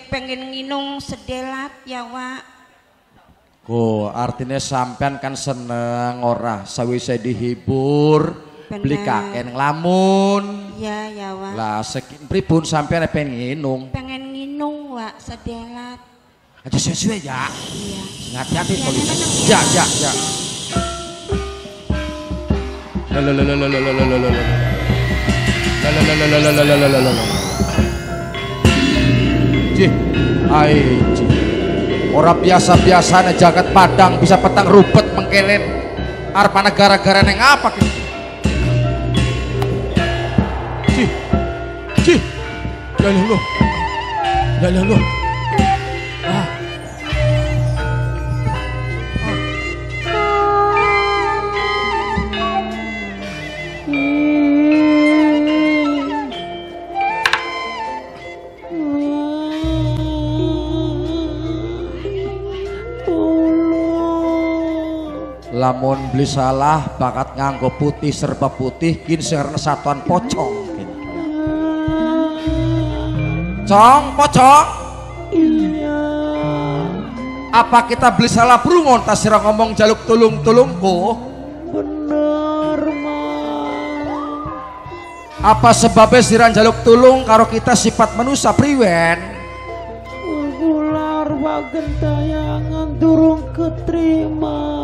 pengen nginung sedelat ya Wak. Artinya sampean kan seneng ora sawise dihibur beli kaken nglamun. Iya ya Wak. Lah pripun sampean pengen nginung? Pengen nginung Wak sedelat. Aja sesuai ya. Iya. Hati-hati polis. Ya. Orang biasa-biasanya jagat padang bisa petang rupet mengkelen arpa negara-negara neng apa gitu. Lalu. Lamun beli salah bakat nganggo putih serba putih kin serna satuan pocong kin. Pocong iya. Apa kita beli salah prungon tas sira ngomong jaluk tulung-tulungku? Bener mah. Apa sebabnya sira jaluk tulung karo kita sifat manusia priwen? Ular wagen tayangan durung keterima.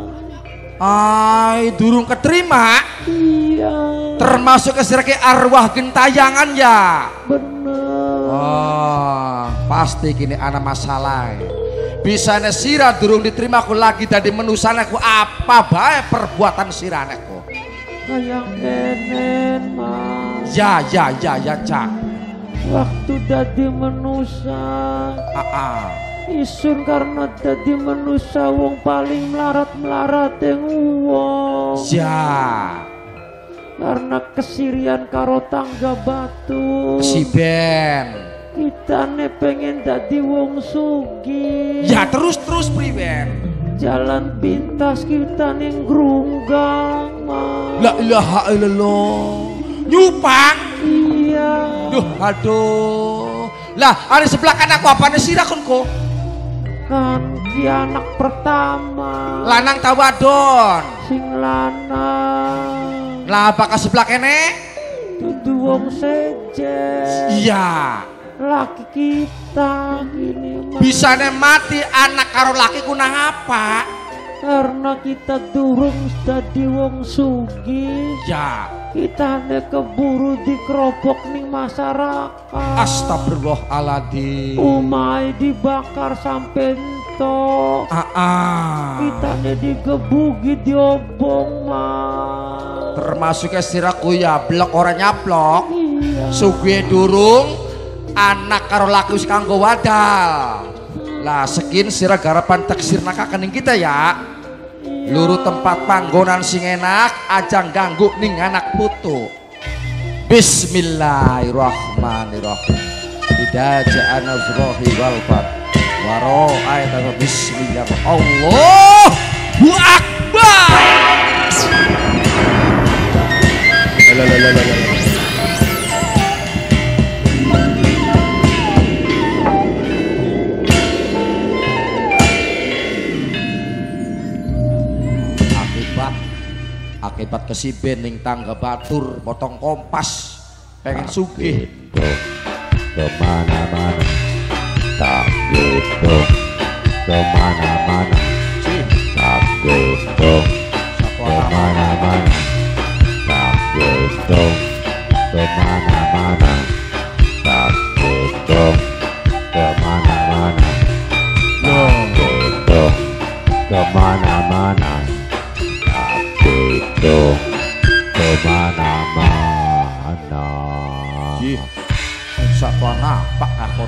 Durung keterima. Iya. Termasuk ke arwah gentayangan ya. Bener. Pasti gini ana masalah. Bisanya sira durung diterima ku lagi dari menusana ku apa bae perbuatan sirane ku. Kayak kenen mas. Ya cak. Waktu dadi menusa. Isun karena dadi manusia wong paling melarat yang wong. Ya. Karena kesirian karo tangga batu. Si Ben. Kita ne pengen dadi wong sugih. Ya terus priwen. Jalan pintas kita ning grunggang mas. La ilaha illallah. Nyupang. Iya. Aduh. Lah ada sebelah kanan aku apane sira konko? Kan ki anak pertama. Lanang ta wadon? Sing lanang. Lah apakah sebelah kene? Dudu wong sejen. Iya. Laki kita gini mas. Bisane mati anak karo laki kunang apa? Karena kita durung dadi wong sugih. Ya. Kita hanya keburu dikerobok ning masyarakat. Astagfirullahaladzim. Umai dibakar sampai entok. Kita hanya digebugi diobong mas. Termasuk siraku ya blok orang nyaplok. Iya. Sugih durung anak karo laki wis kanggo wadal. Lah sekin sira garapan taksir nakakening kita ya. Luru tempat panggonan sing enak ajang ganggu ning anak putu. Bismillahirrahmanirrahim. Idza ja'a nasrullahi wal fath wa ra'aita bismillah. Allahu akbar. Akibat kesiben ning tangga batur potong kompas pengen sugih kemana-mana tak gitu kemana-mana tak gitu kemana-mana tak gitu kemana-mana tak gitu kemana-mana tak gitu kemana-mana itu kemana-mana. Satu napak aku.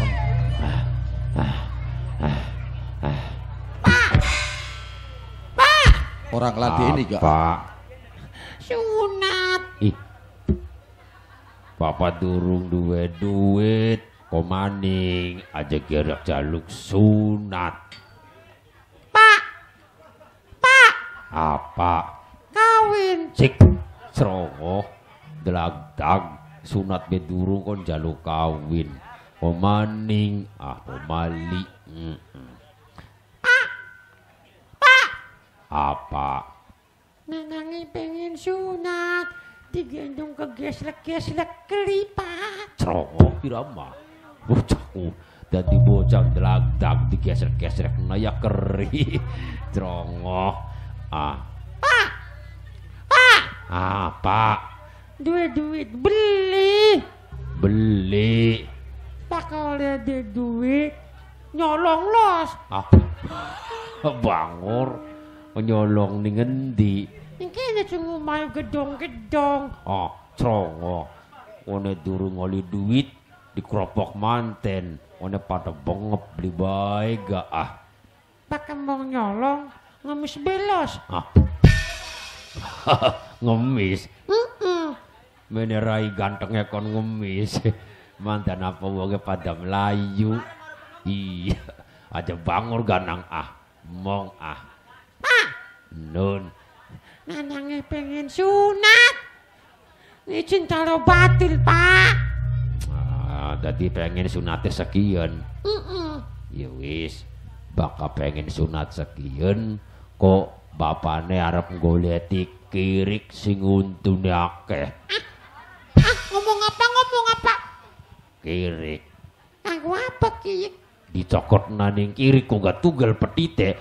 Pak. Orang lagi ini gak? Pak. Sunat. Papa durung duwe duit, komaning aja gerak jaluk sunat. Pak. Apa? Kawin. Cik serogoh delagdag sunat bedurung kon jaluk kawin. Pemaning pemali. Apa? Nanangi pengen sunat, digendong ke geslek-geslek kelipat. Cerongo irama. Bocahku dadi bocah delagdag digesrek-gesrek naya keri. Cerongo. Apa? Duit beli. Beli. Pak kalau ada duit, nyolong los. Bangur nyolong ning endi? Ini cuma mau gedong-gedong. Cerongo. One durung oli duit dikeropok manten. One pada bengep beli bae gak Pak kembang nyolong, ngemis belos. Ngemis. Menerai gantengnya kon ngemis. Mantan apa wonge pada Melayu. Iya, aja bangur ganang mong nun. Nanangnya pengen sunat. Ini cinta lo batil, Pak. Tadi pengen sunatnya sekian. Ya wis, bakal pengen sunat sekian. Kok bapakne arep goleti kirik sing untune akeh. Ngomong apa? Kirik. Aku apa kirik? Dicokot naning kirik kok gak tunggal petite.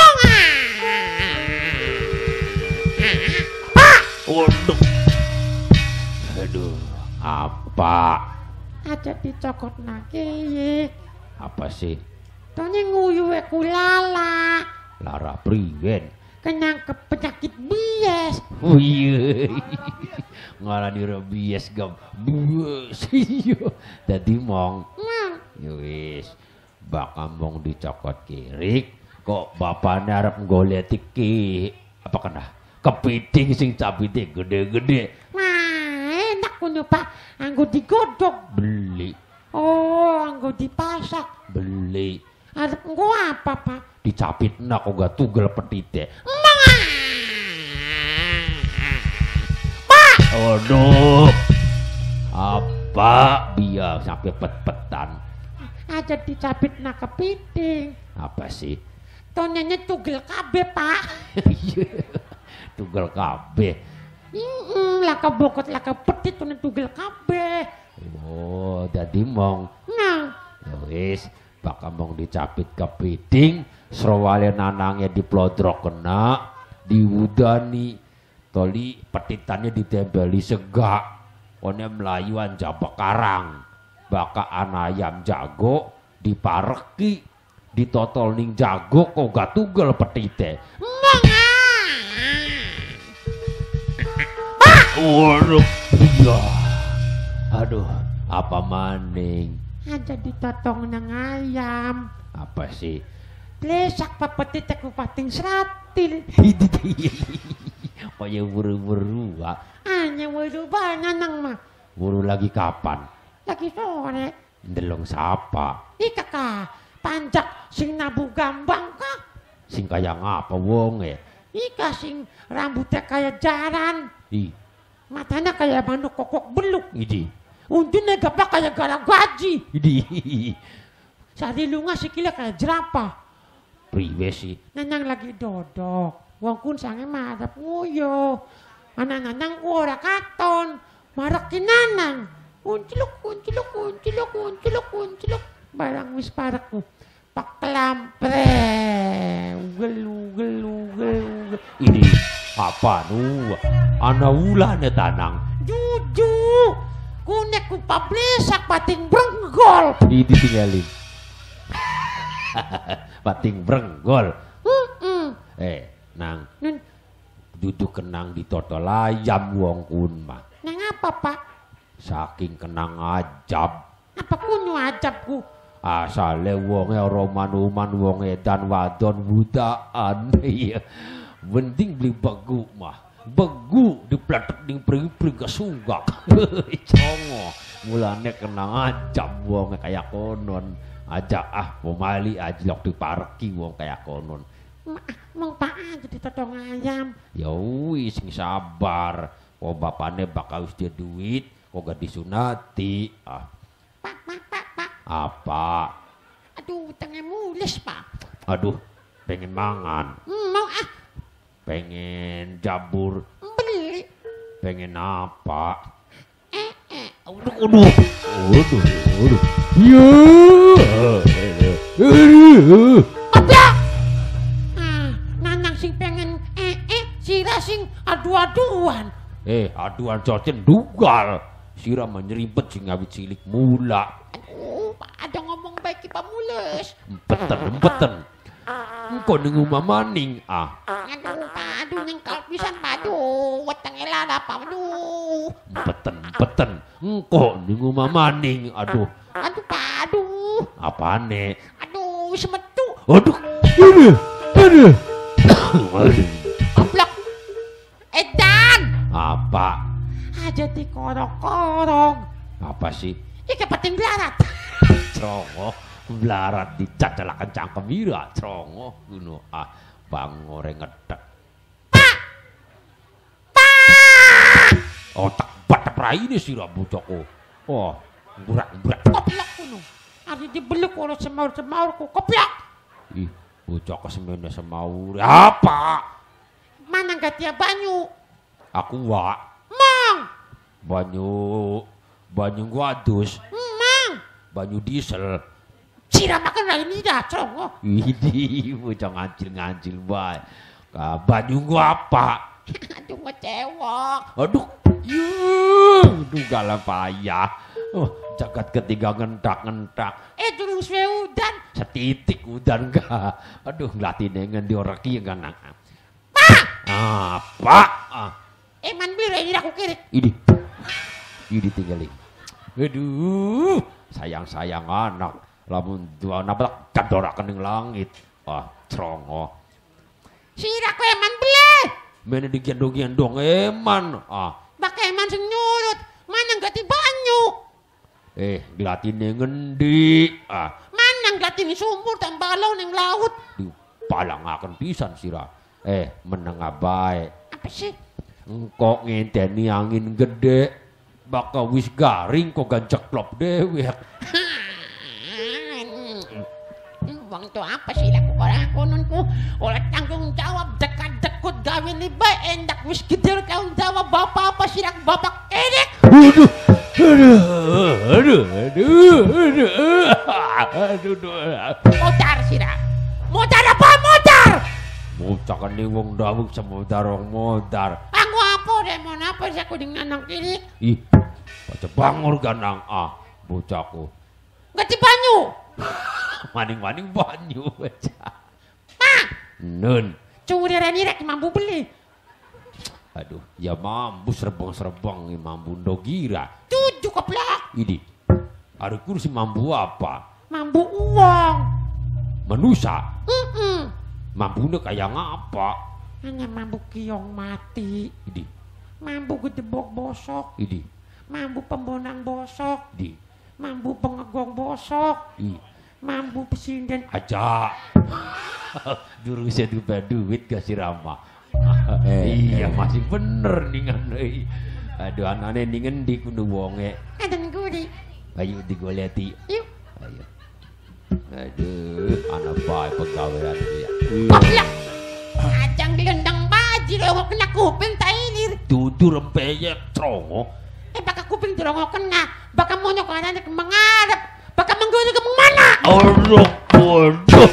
Waduh. Aduh, apa? Aja dicokot nakik. Apa sih? Tanya nguyuwe kulala. Lara priwen. Kenang ke penyakit bias. Oh iya. Ngalani rabies gam. Buas. Iya. Dadi mong. Yowis. Bakal mong dicokot kirik. Kok bapaknya arep goleti ki. Apa kena? Kepiting sing cabite gede-gede. Wah, enak kuno Pak. Anggo digodok. Beli. Oh, anggo dipasak. Beli. Arep engko apa, Pak? Dicapit nak kok gak tugel petite. Pak! Aduh. Apa biar sampai pet-petan. Aja dicapit nak kepiting. Apa sih? Tonyanya tugel kabeh, Pak. Tugel kabeh. Lah kebokot lah kepetit tone tugel kabeh. Oh, jadi mong. Nah, Ya wis, bakal mong dicapit kepiting, srawale nanangnya diplodrok kena, diwudani, toli petitannya ditempeli segak, one melayuan jabak karang, baka anayam jago, dipareki, ditotol ning jago, kok gak tugel petite. Waduh, iya. Aduh, apa maning? aja ditotong nang ayam. Apa sih? Plesak papetit aku pating seratil. Kaya buru-buru, Pak. Anya waduh banyak nang mah. Buru lagi kapan? Lagi sore. Ndelong sapa? Ika ka, panjak sing nabu gambang ka. Sing kaya ngapa wong Ika sing rambutnya kayak jaran. Matanya kayak manuk kokok beluk. Idi. Untungnya gapak kayak garang gaji. Idi. Sarilunga sikilnya kayak jerapah. Priwe sih. Nanang lagi dodok. Wong kun sange marap nguyo. Anang-anang ora katon. Marak kinanang. Kunciluk. Barang wis parakku. Paklampre. Ugel. Ini apa nu? Ana ulane tanang. Juju. Kunek ku pablesak pating brenggol. Idi tinggalin. Pating brenggol. Nang. Nun, Duduk kenang di totol ayam wong kun mah. nang apa pak? Saking kenang ajab. Apa kunyo ajabku? Asale wonge ora manuman wong edan wadon budaan. Iya. Mending beli begu mah. Begu dipletek ning pring-pring kesunggak. Congo. Mulane kenang ajab wonge kaya konon. Aja pemali ajlok dipareki wong kaya konon. Mau pak aja ditotong ayam. Ya wis sing sabar. Kok bapane bakal wis dia duit, kok gak disunati. Pak. Apa? Aduh, tengah mules, Pak. Aduh, pengen mangan. Mau ah, Pengen jabur. beli. Pengen apa? Aduh. Ya. Goblok! Nanang sing pengen sira sing adu-aduan. Aduan cocen dugal. Sira menyeribet sing ngawit cilik mula. Aduh, ada ngomong baik Pak Mules. Empeten. Engko ning omah maning Aduh, Pak, aduh nyengkal pisan, Pak. Aduh, weteng elada, Pak. Aduh. Empeten. Engko ning omah maning. Aduh, Aduh, Pak, aduh. apane? Aduh, wis metu. Aduh. Goblok. Edan. Apa? Aja dikorok-korok. Apa sih? Iki penting larat. Trongo melarat dicacalakan cangkem ira trongo ngono bangore ngedek. Otak batep raine sira bocahku. Oh, ngurak-ngurak. Goblok kuno. Ari dibeluk ora semaur-semaur ku goblok. Ih, bocah kesemene semaur. Apa? Mana gak tiap banyu? Aku wa Mang. banyu gua adus, Mang. banyu diesel. Sira makan lain ida, trongo. Widih, bocah ngancil-ngancil bae. Banyu gua apa? Aduh, ngecewok. Aduh, galah payah. Jagat ketiga ngentak-ngentak. Durung suwe udan. Setitik udan gak. Aduh, ngelatih ngendi ora ki kan. Apa? Man bire ini aku kiri. Ini tinggalin. Aduh, sayang anak. Lamun dua anak kandoraken ning langit. Trongo. Sira ku eman beli. Mene digendong-gendong eman. Bak eman sing nyurut. Mana gak di banyu. Gelatine ngendi? Mana gak di sumur dan balau ning laut. Dipalangaken pisan sira. Meneng bae. Apa sih? Engko ngenteni angin gede. Bakal wis garing kok ganceklop dewek. Wong to apa sih laku ora kononku ora tanggung jawab dekat-dekut gawe ni bae endak wis gede tanggung jawab bapak apa sih bapak edek. Motar sira. Motar apa motar? Bocah kan ning wong dawuh semodar wong modar. Aku apa demon apa sih aku dengan nang kiri? Ih, baca bangur ganang bocahku. Gak di banyu. Maning-maning banyu baca. Pak, Nun. curi reni rek mampu beli. Aduh, ya mampu serbang-serbang mampu dogira. Tujuh keplak. Ini. Ada kursi mampu apa? Mampu uang. Manusia. Mampunya kayak ngapa? Hanya mampu kiong mati. Ini. Mampu gedebok bosok. Ini. Mampu pembonang bosok. Di. Mampu pengegong bosok. Mampu pesinden. Aja. Dulu saya duit kasih Rama. Iya masih bener ningan. Aduh anane ningen di kudu wonge. Ada nguri. Ayo digoleti. Yuk. Ayo. Aduh, anak bae pegawaian dia. Goblok. Ajang dilendang baji lo kena kuping tailir. Dudu rempeyek trongo. Baka kuping dirongok kena. Baka monyok anane mengarep. Baka mengguni ke mana? Aduh, bodoh.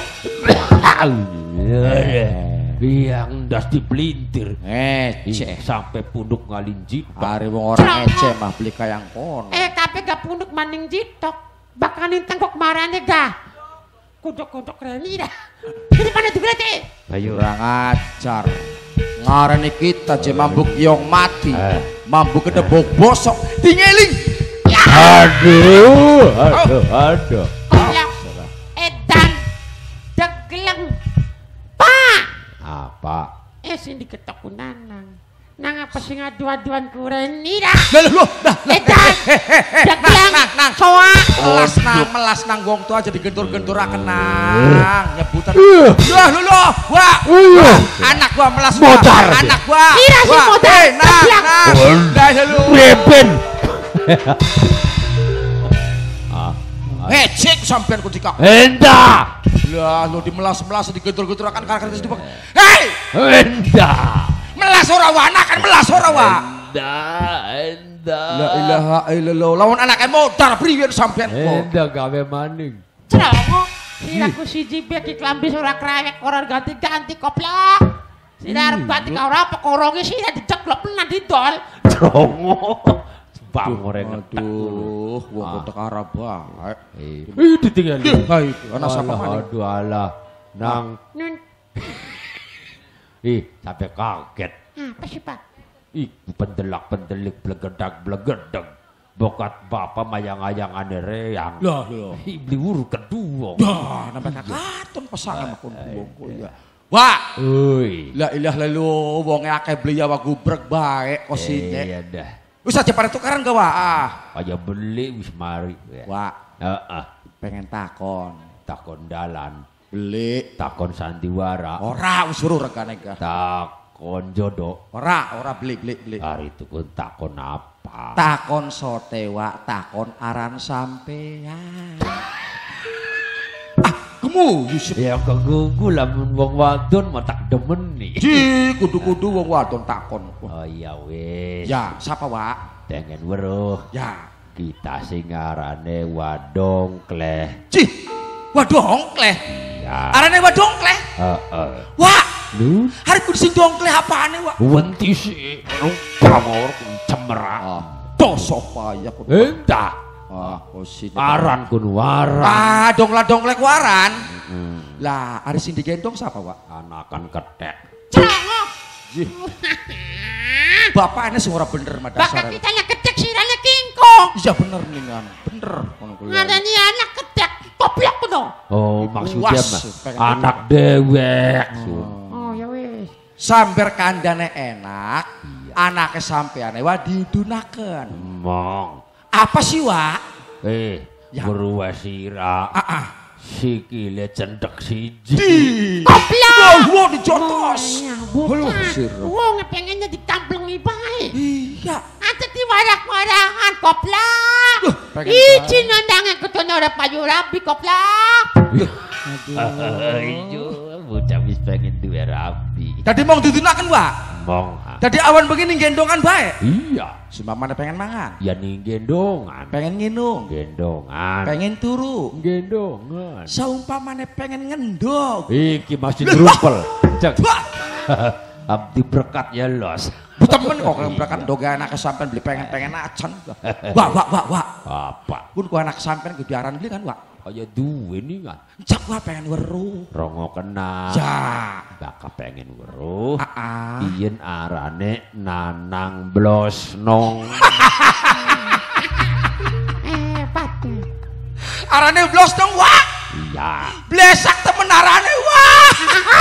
Yang das dipelintir. Sampai punduk ngalinji. Hari wong orang ece mah beli kayang kono. Tapi gak punduk maning jitok. Baka nintang kok marane gak. Kudok-kudok reni dah. Jadi mana tuh berarti? Ayo. Kurang ajar. Ngarani kita je mambuk yong mati. Mambuk kedebok bosok. Tingeling. Aduh. Goblok. Edan. Degeleng. Pak. Apa? Sing diketok ku nanang. Nang apa sing adu-aduan ku reni dah. Loh, dah. Edan. Degeleng. Soa. Melas nang wong tua jadi gentur-genturaken nang nyebutan. Loh. Wah. Anak gua melas gua. Anak gua. Ira sih modal. Nang. Dah lu. Reben. Hecek sampean ku dikak. Enda. Lah lo dimelas-melas digetur-getur akan karakter itu. Hei! Enda. Melas ora wa anak kan melas ora wa. Enda. La ilaha illallah. Lawan anake modar priyen sampean kok. Enda gawe maning. Cerongo, siraku siji bek iki klambi ora krewek ora ganti-ganti koplok. Sira arep ganti ora apa koronge sira diceklok menan didol. Cerongo. Bangore ngetek. Aduh, wong kotek arah bae. Ih ditinggal. Ha itu ana sapa maning. Aduh alah. Nang. Nun, Ih, sampai kaget. apa sih Pak? Ih, pendelak-pendelik blegedak-blegedak. Bokat bapak mayang-ayangane reyang. Lah lho. Ih, beli wuru kedua. Dah, nampak katon pasangan makon wongku ya. Wah, Oi. la ilaha illallah wonge akeh beli ya wa gubrek bae kosine. Iya dah. Wis aja pada tukaran gak wah. Aja beli wis mari. Wah, Heeh. pengen takon. Takon dalan, Beli. takon sandiwara, Ora wis suruh regane ga. takon jodoh. Ora beli. Hari itu pun takon apa? Takon sotewa, takon aran sampean. Kamu Yusuf. Ya kegugu lamun wong wadon matak demen nih. Ji, kudu-kudu wong wadon takon. Oh iya wis. Ya, siapa Wak? Tengen weruh. Ya. Kita sing ngarane wadong kleh. Ji, wadongkleh. Ya. Arane wadongkleh. Heeh. Wak, Lu hari kudu sing dongkleh apane Wak? wenti sih pamor cemerak. Doso payah kudu. Entah. Osi. Aran kun waran. Dongkleh waran. Lah, hari sing digendong siapa Wak? Anakan ketek. Cerongo. Bapaknya sing ora bener mah Bakal dasar. kitanya ketek sirane kingkong. Iya bener nih kan. Bener ngono kuwi. Ngadani anak ketek koplok kudu. Oh maksudnya Puas, mah pengen anak dewek. Oh ya wis. Sambar kandane enak, anaknya sampeane wa diudunaken. Mong. Apa sih Wak? Ya. Berua sira. Sikile cendek siji. Koplok. Wah, dijotos. Bocah. Sir. Wong pengennya ditamplengi bae. Iya. Ate diwarak-warakan koplak. pengen Iji nandangan kutono ora payu rapi koplak. Ayo, bocah wis pengen duwe rapi. Tadi mau diudunaken Wak. Mong. Tadi awan begini gendongan bae. Iya. Si mamane pengen mangan, Ya ning gendongan. pengen nginum, Gendongan. pengen turu. Gendongan. Saumpamane pengen ngendog. Iki masih ngerupel. Cek. Wah, Abdi berkat ya los. temen kok berangkat doga anak sampean beli pengen acan. Wak. Apa? Pun ku anak sampean ku diaran beli kan Wak. Kayak duwe nih kan. Cak Wak pengen weruh. Rongo kena. Ya. Bakal pengen weruh. Ah. Iyen arane nanang blosnong. Pati. Arane blos dong Wak. Iya. Blesak temen arane Wak.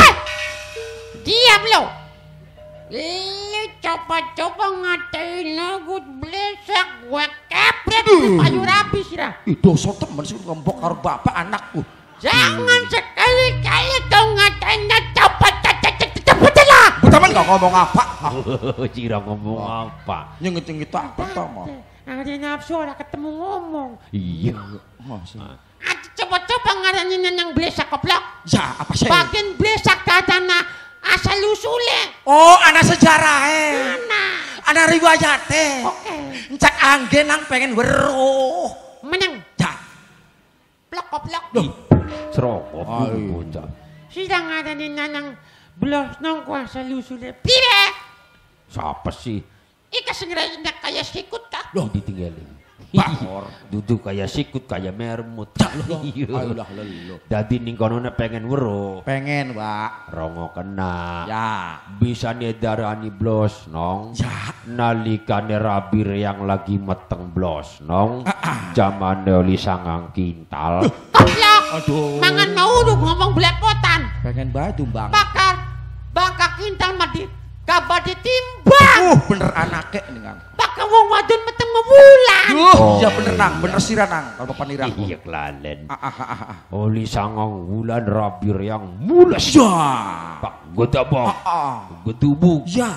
Diam lo. Lu coba-coba ngatain aku blesak gue kepret payu rapi sirah. Ih dosa temen sih ngembok karo bapak anakku. Jangan sekali-kali kau ngatain cepet lah. Bu temen gak ngomong apa? Cira ngomong apa? Nyengit apa tomo? Ada nafsu orang ketemu ngomong. Iya. Coba-coba ngaranin yang blesak koplok. Ya apa sih? Bagian blesak katana asal usulnya. Oh anak sejarah Mana? anak riwayate. Oke. Cak anggen nang pengen weruh. Menang. Ya. Plok koplok. Serokot Ayo. bocah. Sidang ada di nanang belos nong kuasa lusulnya. Pire. Siapa sih? Ika segera indah kayak sikut kah? Loh. Ditinggalin. Bakor. Duduk kayak sikut kayak mermut. Ayolah lelo. Dadi ning kono pengen weruh. Pengen Wak. Rongo kena. Ya. Bisa nedarani blosnong. Ya. Nalikane rabir yang lagi meteng blosnong. Jamane oli 9 kintal. Koplok. Aduh. Mangan mau udah ngomong belepotan. Pengen batu bang. Bakar kintal mati. Kabar ditimbang. Bener anake nih kan. Bakal wong wadon meteng mebulan. Iya bener nang, bener sira nang. Kalau bapak nirang. Iya kelalen. Ah. Oli 9 wulan rabir yang mules. Ya. Pak gedabok. Ah. Gedubuk. Ya.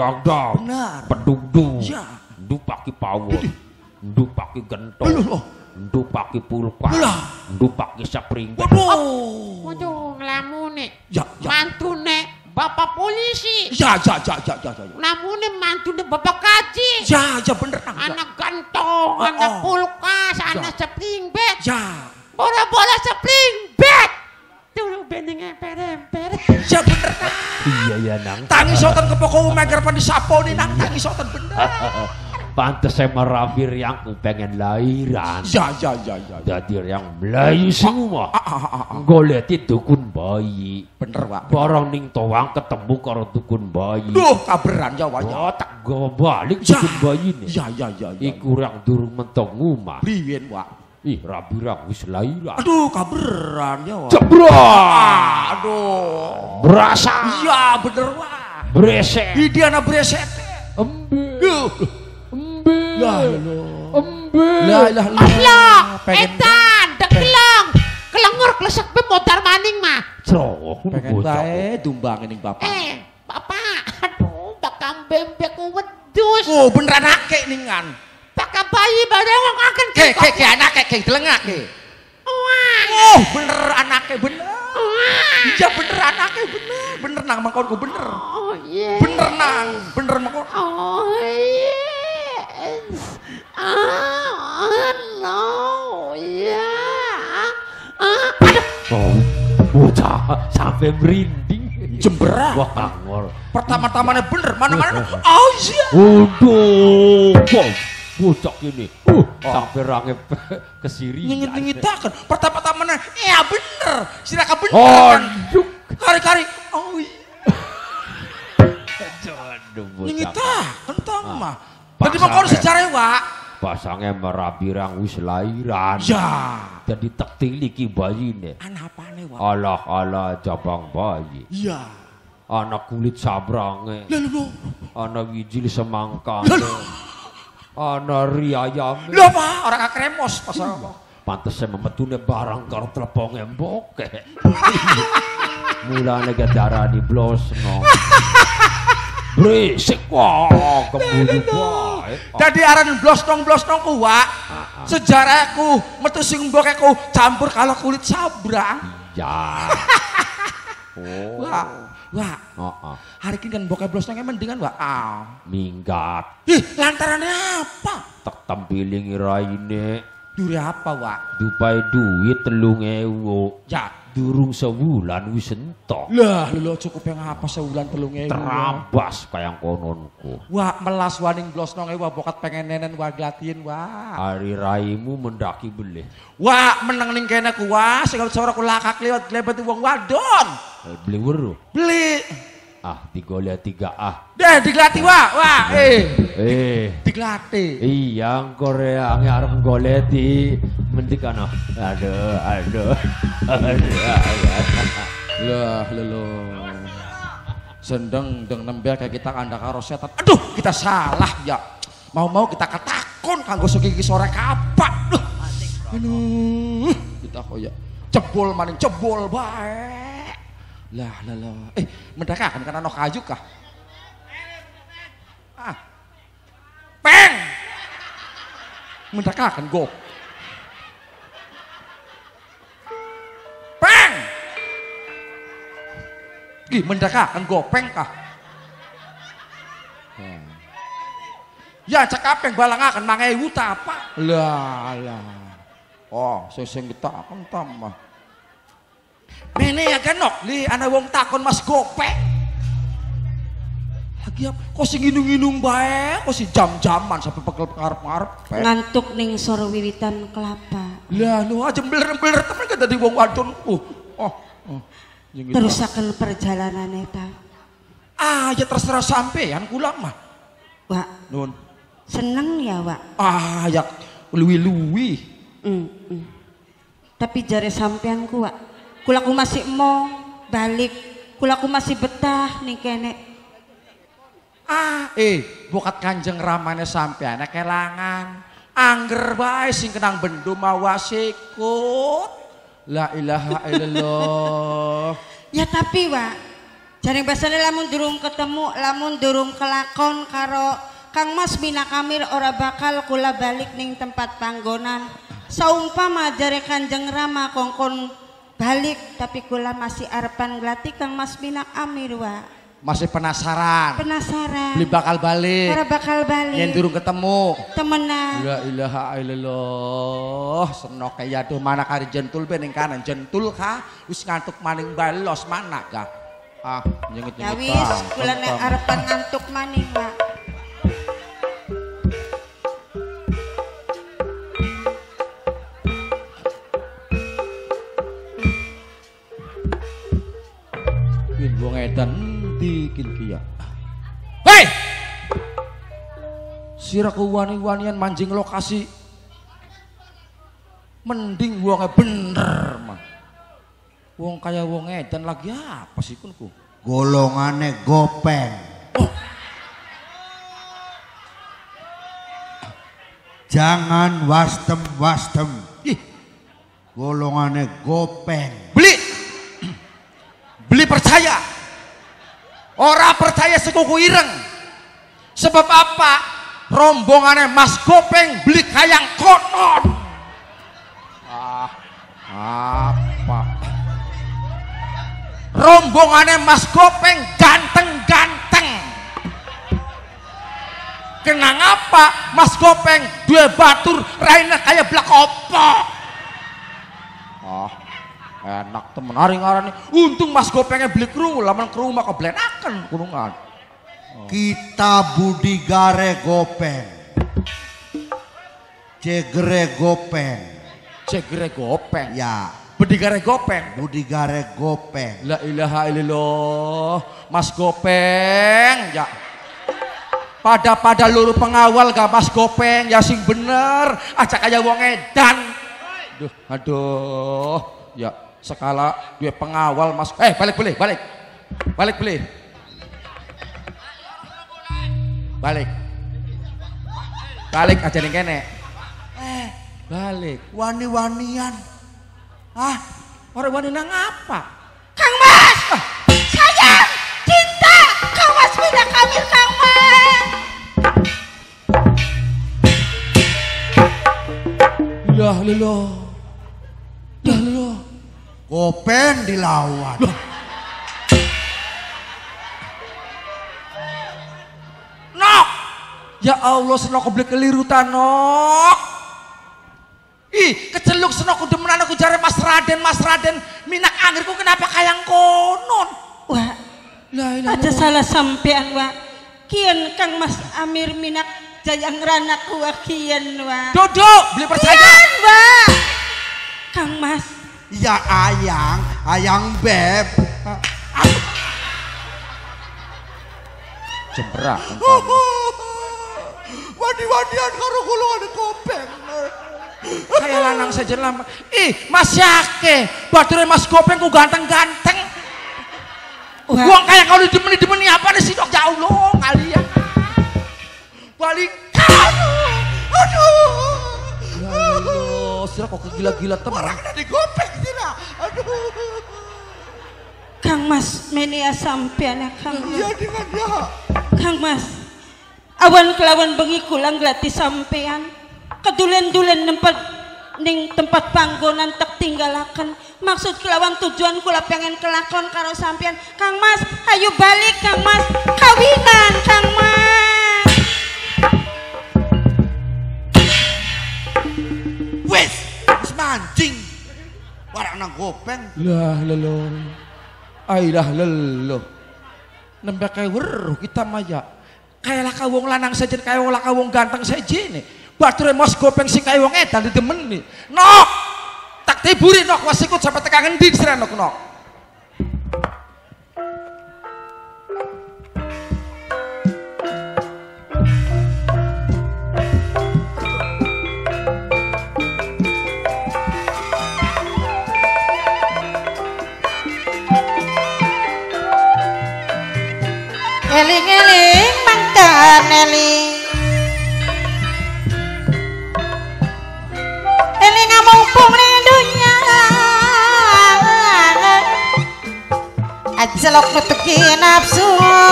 Pedagdag. Benar. Pedugdug. Ya. Ndu pake pawon. Ndu pake gentong. Loh. ndupake pulpa, ndupake spring bed. Waduh, nglamune. Ya, ya. Mantune Bapak polisi. Ya. Nglamune mantune Bapak kaji. Ya bener nang. Anak gantong, anak kulkas, anak spring bed. Ya. Bola-bola spring bed. Dulu benenge emper-emper. Ya bener nang. Iya ya nang. Tangi soten kepoko meger pan disaponi nang tangi soten bener. Pantes saya merabir yang pengen lahiran. Ya. Jadi yang Melayu semua. Goleti dukun bayi. Bener, Pak. Barang ning towang ketemu karo dukun bayi. Duh, kaberan ya, Wak. Oh, tak gawa balik dukun bayi nih. Ya. Iku orang durung mentong ngumah. Priyen, Wak. Ih, rabirang wis lahiran. Aduh, kaberan ya, Wak. Jebrak. Aduh. Berasa. Iya, bener, Wak. Bresek. Idiana breset. Embe. Duh. Embe. Ya, Embe. La ilaha illallah. Alah, Pengen edan, dekeleng. Kelengur klesek be motor maning mah. Cro, pengen bae dumbang ini Bapak. Bapak, aduh, bakal bembek wedus. Oh, beneran akeh ningan. Bakal bayi bareng akan Ke anake ke delengake. Wah. Oh, bener anake bener. Iya bener anake bener. Bener nang mangkonku bener. Oh iya. Bener nang, bener mangkon. Oh yes. No, ya. Oh, bocah sampai merinding. Jemberah. Wah, ngor. Pertama-tamanya bener, mana-mana. Oh iya. Waduh, bocah ini. Sampai range kesirian. Nyengit-nyengitakan. Pertama-tamanya, iya bener. Siraka bener Oh, kan. Kari-kari. Oh iya. Aduh, bocah. Nyengitakan tong mah. Pak Tadi mangkon Sampe. sejarah, Wak. Pasangnya merabirang wis lahiran. Ya. Jadi tak tiliki bayi nih. Anak apane, Wak? Alah jabang bayi. Iya. Anak kulit sabrange. Lalu. Anak wijil semangkang. Anak riayam. Lho, Pak, orang akremos pasal apa? Pantes saya memetune barang karo telepon emboke. Mulane gadara di blosno. Berisik wah, kemudian bae. Dadi aran blosnong ku, Wak. Sejarahku metu sing mbokeku campur kalau kulit sabrang. Ya. Oh. Wak. Heeh. Hari ini kan bokeh blosnongnya mendingan, Wak. Minggat. Ih, lantarannya apa? Tak tampiling raine. Duri apa, Wak? Dupai duit 3.000. Ya. Durung sebulan wis entok. Lah, lho cukup yang apa sebulan 3.000. Terabas kayang kononku. Wak, melas waning blosnongnya, Wak. Bokat pengen nenen waglatin, Wak. Hari raimu mendaki belih. Wak, meneng ning kene ku, Wak. Sing suara ku lakak liwat lebet wong wadon. Beli weruh. Beli. Ah, 3 ah. Deh, diglati, Wak. Wak, diglati. Iya, Korea arep goleti mendikano. Aduh. Lah, lelo. Sendeng deng nembel kayak kita kandak karo setan. Aduh, kita salah ya. Mau-mau kita ketakon kanggo sugih sore kapak. Duh. Aduh, kita koyo jebol maning jebol bae. Lah, mendaka kan ana kayu kah? Peng. Mendaka kan go. Peng. Ih, mendaka kan gopeng kah? Ya cakapeng balangakan 5.000 ta apa? Lah. Oh, sing kita akan tambah. Mene ya genok li ana wong takon Mas Gopeng. Lagi apa? Kok sing nginung-nginung bae, kok si jam-jaman sampai pegel ngarep-ngarep. Ngantuk ning sore wiwitan kelapa. Lah lu aja beler-beler temen kan dadi wong wadon. Terusaken perjalanane ta. Ya terserah sampean kula mah. Wak, Nun. seneng ya, Wak. Ya luwi-luwi. Tapi jare sampean ku, Wak. Kulaku masih mau balik, kulaku masih betah nih kene. Bokat Kanjeng Ramane sampean kelangan. Angger bae sing kenang bendum mawasikut. La ilaha illallah. Ya tapi, Wak, jaring basane lamun durung ketemu, lamun durung kelakon karo Kang Mas Mina Kamir ora bakal kula balik ning tempat panggonan. saumpama jare Kanjeng Rama kongkon balik tapi kula masih arepan glati Kang Mas Minak Amir wa. Masih penasaran. Penasaran. Beli bakal balik. Ora bakal balik. Yen durung ketemu. Temenan. La ilaha illallah. Senok kaya tuh mana kari jentul be ning kanan jentul ka wis ngantuk maning balos mana ka. Ah, nyengit-nyengit. Ya wis kula nek arepan ngantuk maning wa. Wong edan dikin kia. Hei! Sira wani-wanian manjing lokasi. Mending wonge bener mah. Wong kaya wong edan lagi apa sih kunku? Golongane gopeng. Oh. Jangan wastem-wastem. Ih, Golongane gopeng. Beli percaya. Ora percaya sekuku ireng. Sebab apa? Rombongannya Mas Gopeng beli kayang konon. Ah, apa? Rombongannya Mas Gopeng ganteng-ganteng. Kenang apa? Mas Gopeng dua batur raina kayak blak opo. Enak temen hari ngarani untung Mas Gopengnya beli kru laman kru mah keblenaken kurungan. Kita budigare gopeng. Cegere gopeng. Cegere gopeng. Ya, Bedigare gopeng. budigare gopeng. La ilaha illallah. Mas Gopeng ya. Pada luru pengawal gak Mas Gopeng ya sing bener aja kaya wong edan. Aduh ya sekala dua pengawal Mas balik aja nih kene balik Wani-wanian. orang wani nang apa Kang Mas. Sayang, cinta Kang Mas Minak Amir Kang Mas. ya lilo Gopeng dilawan. Nok ya Allah senok beli kelirutan nok. Ih keceluk senok demenan aku jare Mas Raden Minak Angirku kenapa kayang konon. Wah, Lah ada salah sampean wa. Kian Kang Mas Amir Minak jayang ranak wa kian wa. Dodok beli percaya. Kian wa. Kang Mas. Ya ayang beb. Jembrak. Wani-wanian karo golongane gopeng. Kayak lanang saja lama. Ih Mas Yake bature Mas Gopeng ku ganteng-ganteng. Wah. Wong kayak kau dimeni apa nih sih dok ya Allah kalian. Balik. Aduh. Ya Allah, sira kok gila-gila teman. Orang ada di gopeng sira. Aduh. Kang Mas menia sampean ya Kang Mas. Iya dengan dia. Kang Mas. Awan kelawan bengi kulang glati sampean. Kedulen-dulen tempat panggonan tak tinggalakan. Maksud kelawan tujuan kula pengen kelakon karo sampean. Kang Mas, ayo balik Kang Mas. Kawinan Kang Mas. Wes mancing. Warang nang gopeng. Lah lelo. Ailah lelo. Nembak kayak weruh kita maya. Kayalah kawong lanang saja kayak wong kawong ganteng saja nih. Bature Mas Gopeng sing kayak wong edan didemeni. Nok. Tak tiburi nok was ikut sampai tekan ngendi sira nok. Eling-eling mangkan eling. Eling mumpung ning dunya. Aja lok nutuki nafsu.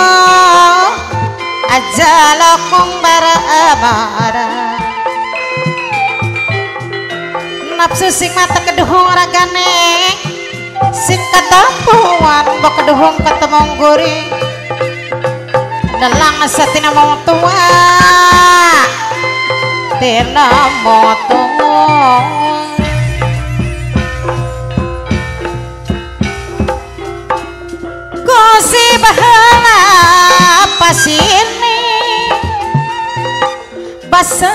Aja lok mung bara-bara. nafsu sing mata keduhung ragane sing ketampuan mbok keduhung ketemu guri dalang satina mau tua tina mau tua Gusti bahala pasini basa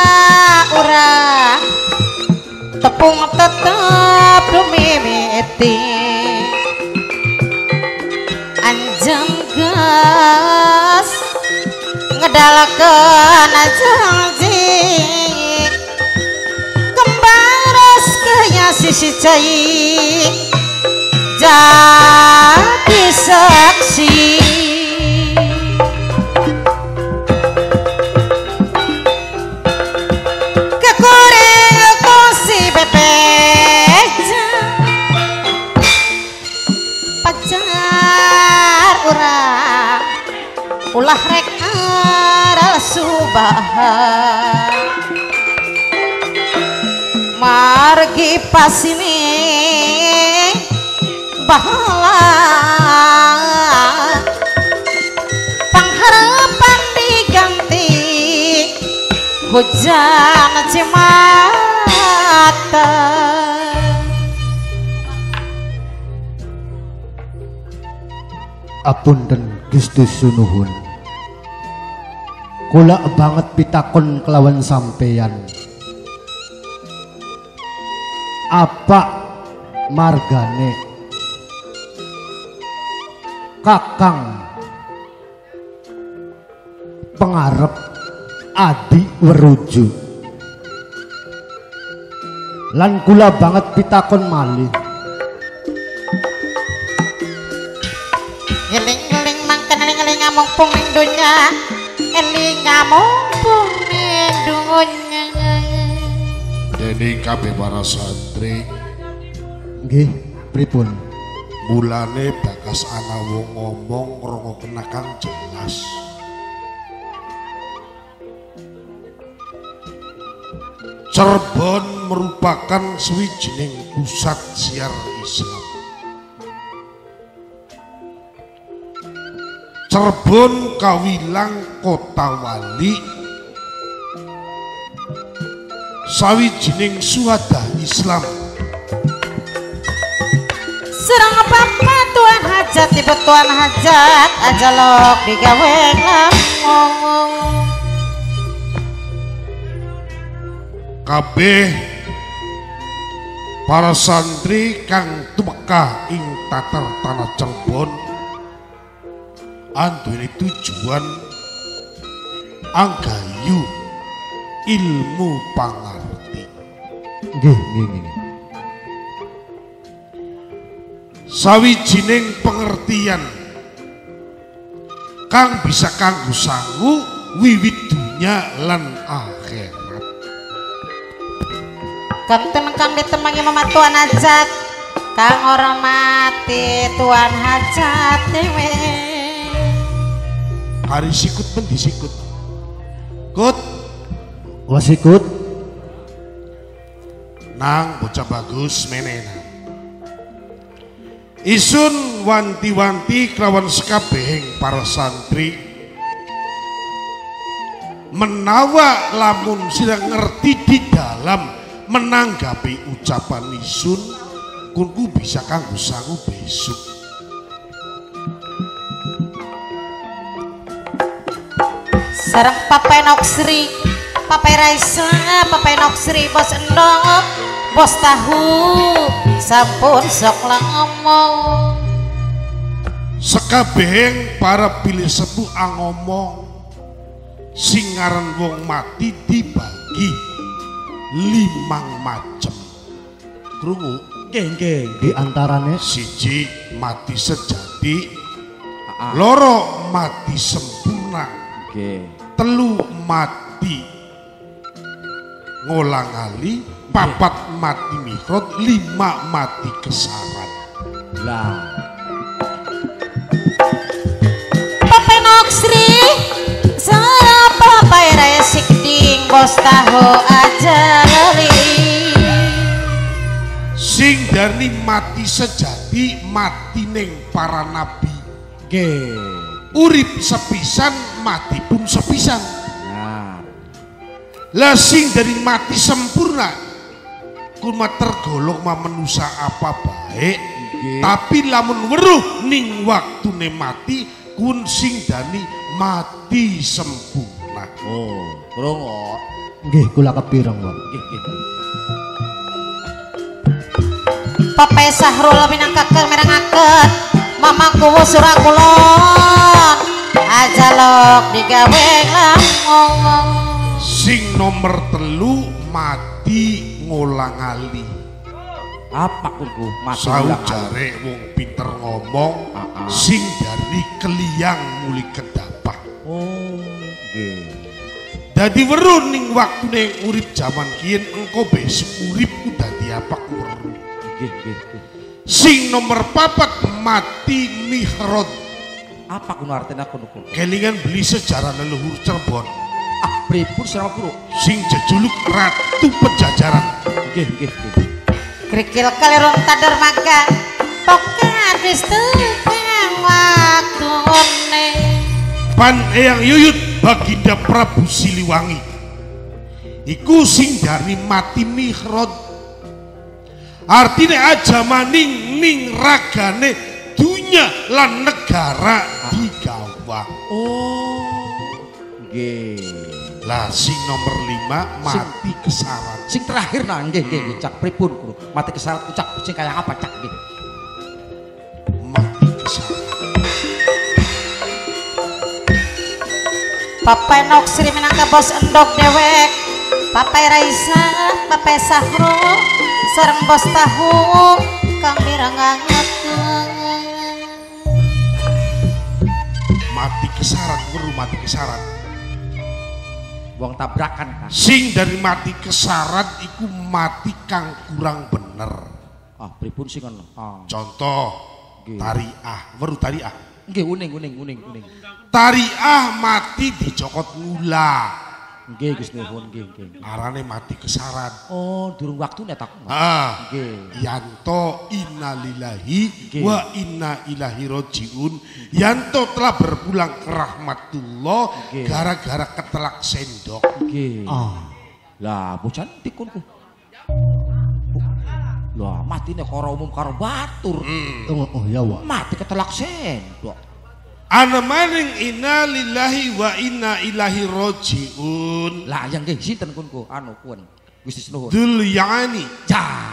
urang tepung tetep dumimiti anjang gas ngedalakeun janji kembang res kaya sisi cai jadi saksi kekureng aku si bebeja pacar urang ulah rek aral subahan margi pasini bahala pengharapan diganti hujan cimata apunten Gusti Sunuhun kula banget pitakon kelawan sampeyan apa margane kakang pengarep adi weruju lan kula banget pitakon malih ngeling-ngeling mangken eling-eling ngamumpung ning donya eling ngamumpung ning donya dening kabeh para santri nggih pripun mulane bakas ana wong ngomong ngrungokken kang jelas Cirebon merupakan sawijining pusat siar Islam. Cirebon kawilang kota wali sawijining suhada Islam. serang apa tuan hajat ibu tuan hajat aja lok digawe ngomong kabeh para santri kang tumeka ing tatar tanah Cirebon anduweni tujuan anggayu ilmu pangarti. Nggih. Sawijining pengertian kang bisa kanggo sangu wiwit dunya lan akhirat. Kanten kang ditemangi mama tuan hajat kang orang mati tuan hajat dewe Hari sikut men disikut kut wasikut nang bocah bagus menena isun wanti-wanti kelawan sekabehing para santri menawa lamun sidang ngerti di dalam menanggapi ucapan isun kunku bisa kanggo sangu besok. sareng papai noksri papai raisa papai noksri bos endok bos tahu sampun sok ngomong sekabehing para pilih sepuh angomong singaran wong mati dibagi 5 macem krungu nggih di antarane siji mati sejati loro mati sempurna telu mati ngolang ali 4 mati mikrot 5 mati kesaran lah papai noksri sareng papai resik ding bos tahu aja lali sing darni mati sejati mati ning para nabi. Nggih. Urip sepisan mati pun sepisan. Nah, Lah sing dari mati sempurna kuma tergolong manusia apa baik. Tapi lamun weruh ning waktune mati kun sing dani mati sempurna. oh, krungu. Nggih, kula kepireng, Wong. Nggih, nggih. Papai Sahrul minangkakeun merengakeun mamaku surah kulon ajalok digawe lamong. Sing nomor telu mati ngolang-ali. Apa kudu mati ulang alik? Saujare wong pinter ngomong sing dari keliyang muli kedapah. Oh, nggih. Dadi weruh ning waktune urip jaman kiyen engko besok urip ku dadi apa ku weruh. Nggih, nggih. Sing nomor papat mati mihrod. Apa kudu artine kudu? Kelingan beli sejarah leluhur Cirebon. Ah, pripun sira guru? Sing jejuluk Ratu Pejajaran. Nggih, nggih, nggih. Krikil kalirung tadar maka pokan distukang waktune. Pan Eyang Yuyut Baginda Prabu Siliwangi. Iku sing dari mati mihrod. Artinya aja maning ning ragane dunya lan negara digawa. Oh, nggih. Lah sing nomor 5 mati kesaran. Sing terakhir nah nggih nggih cak pripun guru? Mati kesarat cak sing kaya apa cak nggih? Mati kesaran. Papai Noksri minangka bos endok dewek. Papai Raisa, Papai Sahrul sareng bos tahu kang mirenganget. Mati kesaran guru mati kesaran. Buang tabrakan kan? Sing dari mati kesaran iku mati kang kurang bener. Ah, pripun sing ngono? Ah. Contoh Nggih. tariah, weruh tariah. Nggih, uning. Tariah mati dicokot ngula. Nggih, Gusti nuwun, nggih. Arane mati kesaran. Oh, durung waktune tak. Ah, Nggih. yanto innalillahi Nggih. wa inna ilahi rojiun. Yanto telah berpulang ke rahmatullah Nggih. gara-gara ketelak sendok. Nggih. Ah, Lah, bocah tikun ku. Lah, matine karo umum karo batur. oh ya, Wak. Mati ketelak sendok. Ana maning inna lillahi wa inna ilahi rojiun. Lah, yang nggih sinten kunku? Anu kun. Gusti nuwun. Dulyani Ja.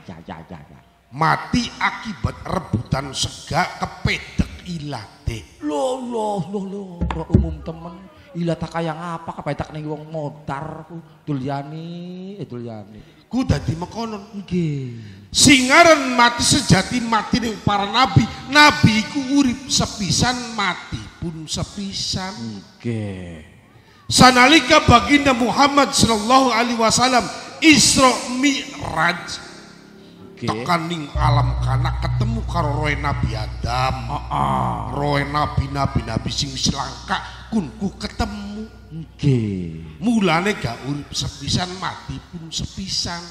mati akibat rebutan sega kepedek ilate. Loh, kok umum temen. Ila tak kaya ngapa kapetak ning wong modar ku. Dulyani. Ku dadi mekonon. Nggih. Singaran mati sejati mati ning para nabi. Nabi iku urip sepisan mati pun sepisan. Nggih. Sanalika baginda Muhammad sallallahu alaihi wasallam Isra Mi'raj. Tekan ning alam kana ketemu karo roe Nabi Adam. Roe nabi sing wis langka kunku ketemu. Nggih. Mulane gak urip sepisan mati pun sepisan.